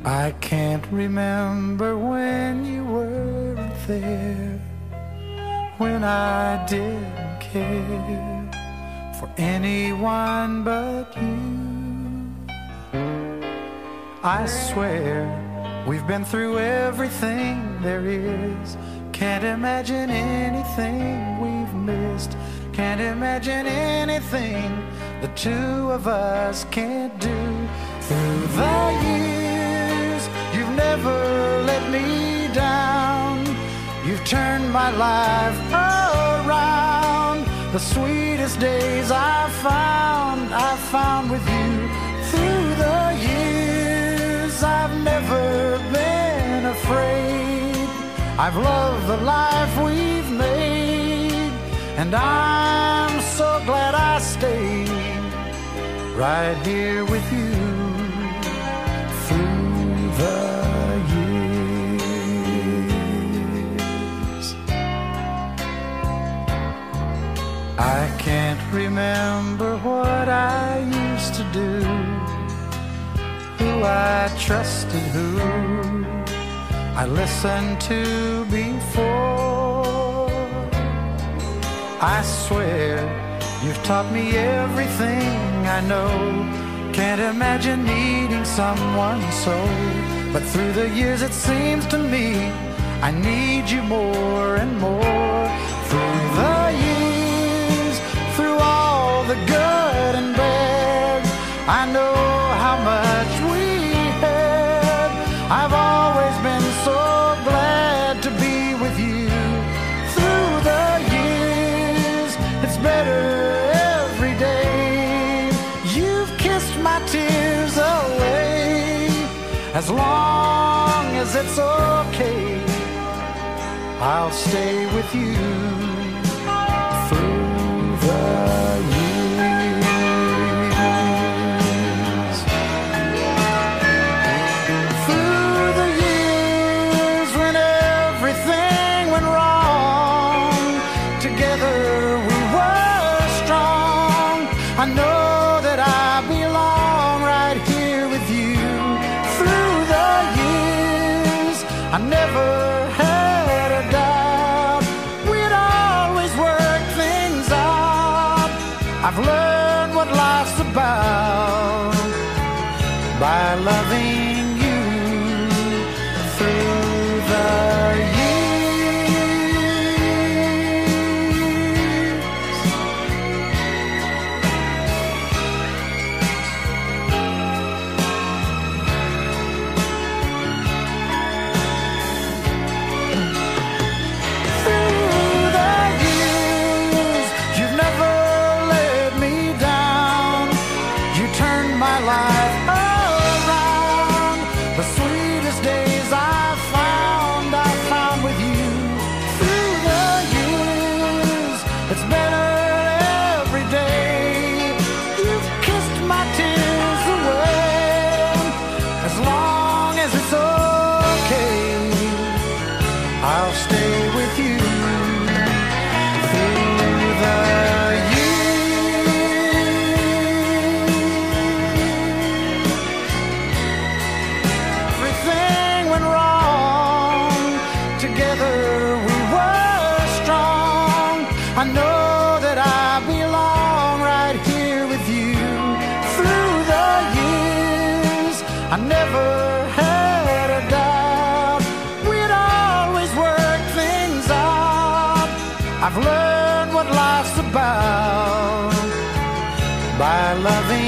I can't remember when you weren't there, when I didn't care for anyone but you. I swear we've been through everything there is. Can't imagine anything we've missed. Can't imagine anything the two of us can't do. Through the years, you've never let me down. You've turned my life around. The sweetest days I've found with you. Through the years, I've never been afraid. I've loved the life we've made, and I'm so glad I stayed right here with you through the years. I can't remember what I used to do, who I trusted, who I listened to before. I swear you've taught me everything I know. Can't imagine needing someone so, but through the years it seems to me I need you more and more. Through the years, through all the good and bad, I know how much we had. I've always been so glad to be with you. Through the years, it's better every day. You've kissed my tears away. As long as it's okay, I'll stay with you through the years. Through the years when everything went wrong, together we were strong. I know that I belong right here with you. Through the years, I never had a doubt we'd always work things out. I've learned what life's about by loving you through the my life around. The sweetest days I've found with you. Through the years, it's better every day. You've kissed my tears away. As long as it's okay, I'll stay with you through the I know that I belong right here with you. Through the years, I never had a doubt we'd always work things out. I've learned what life's about by loving